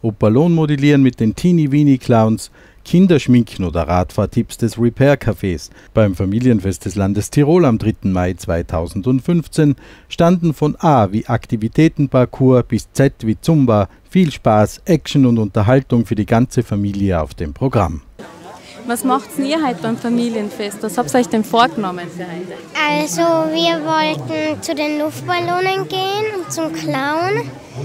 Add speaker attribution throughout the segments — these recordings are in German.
Speaker 1: ob Ballonmodellieren mit den Teenie-Weenie-Clowns, Kinderschminken oder Radfahrtipps des Repair-Cafés. Beim Familienfest des Landes Tirol am 3. Mai 2015 standen von A wie Aktivitätenparcours bis Z wie Zumba viel Spaß, Action und Unterhaltung für die ganze Familie auf dem Programm.
Speaker 2: Was macht ihr heute beim Familienfest? Was habt ihr euch denn vorgenommen für heute?
Speaker 3: Also wir wollten zu den Luftballonen gehen und zum Clown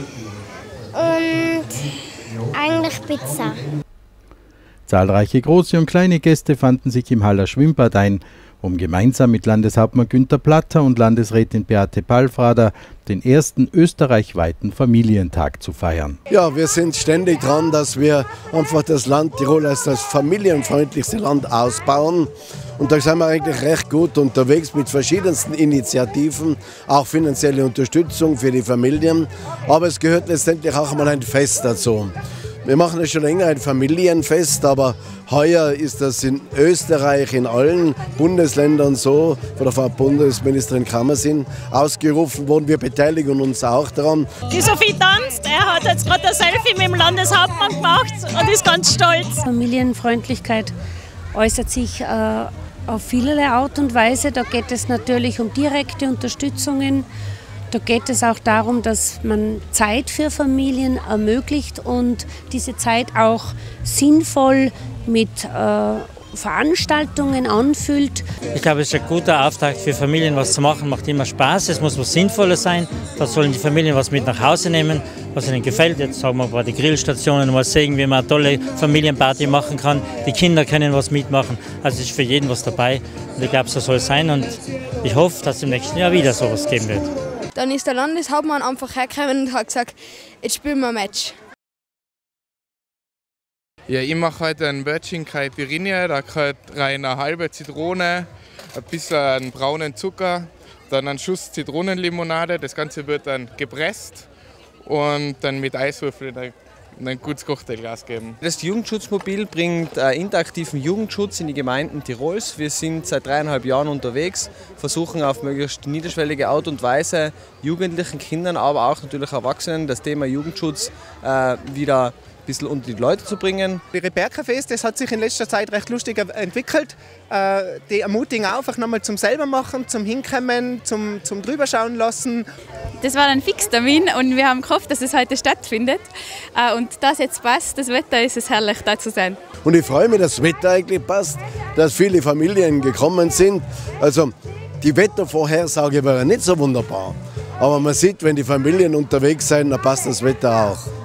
Speaker 3: und eigentlich Pizza.
Speaker 1: Zahlreiche große und kleine Gäste fanden sich im Haller Schwimmbad ein, um gemeinsam mit Landeshauptmann Günther Platter und Landesrätin Beate Palfrader den ersten österreichweiten Familientag zu feiern.
Speaker 4: Ja, wir sind ständig dran, dass wir einfach das Land Tirol als das familienfreundlichste Land ausbauen. Und da sind wir eigentlich recht gut unterwegs mit verschiedensten Initiativen, auch finanzielle Unterstützung für die Familien. Aber es gehört letztendlich auch mal ein Fest dazu. Wir machen ja schon länger ein Familienfest, aber heuer ist das in Österreich in allen Bundesländern so, von der Frau Bundesministerin Kammersin ausgerufen worden. Wir beteiligen uns auch daran.
Speaker 5: Die Sophie tanzt, er hat jetzt gerade ein Selfie mit dem Landeshauptmann gemacht und ist ganz stolz.
Speaker 6: Familienfreundlichkeit äußert sich auf vielerlei Art und Weise. Da geht es natürlich um direkte Unterstützungen. Da geht es auch darum, dass man Zeit für Familien ermöglicht und diese Zeit auch sinnvoll mit Veranstaltungen anfüllt.
Speaker 7: Ich glaube, es ist ein guter Auftakt für Familien, was zu machen, macht immer Spaß. Es muss was Sinnvolles sein. Da sollen die Familien was mit nach Hause nehmen, was ihnen gefällt. Jetzt sagen wir bei den Grillstationen mal sehen, wie man eine tolle Familienparty machen kann. Die Kinder können was mitmachen. Also es ist für jeden was dabei. Und ich glaube, so soll es sein. Und ich hoffe, dass es im nächsten Jahr wieder sowas geben wird.
Speaker 8: Dann ist der Landeshauptmann einfach hergekommen und hat gesagt, jetzt spielen wir ein Match.
Speaker 9: Ja, ich mache heute einen Virgin Caipirinha, da gehört rein eine halbe Zitrone, ein bisschen braunen Zucker, dann ein Schuss Zitronenlimonade. Das Ganze wird dann gepresst und dann mit Eiswürfeln ein gutes Cocktailglas geben.
Speaker 10: Das Jugendschutzmobil bringt interaktiven Jugendschutz in die Gemeinden Tirols. Wir sind seit 3,5 Jahren unterwegs, versuchen auf möglichst niederschwellige Art und Weise Jugendlichen, Kindern, aber auch natürlich Erwachsenen das Thema Jugendschutz wieder ein bisschen unter die Leute zu bringen.
Speaker 11: Die Repair-Cafés, das hat sich in letzter Zeit recht lustig entwickelt. Die ermutigen einfach nochmal zum selber machen, zum Hinkommen, zum drüberschauen lassen.
Speaker 2: Das war ein Fixtermin und wir haben gehofft, dass es heute stattfindet. Und das jetzt passt, das Wetter, ist es herrlich, da zu sein.
Speaker 4: Und ich freue mich, dass das Wetter eigentlich passt, dass viele Familien gekommen sind. Also die Wettervorhersage war nicht so wunderbar. Aber man sieht, wenn die Familien unterwegs sind, dann passt das Wetter auch.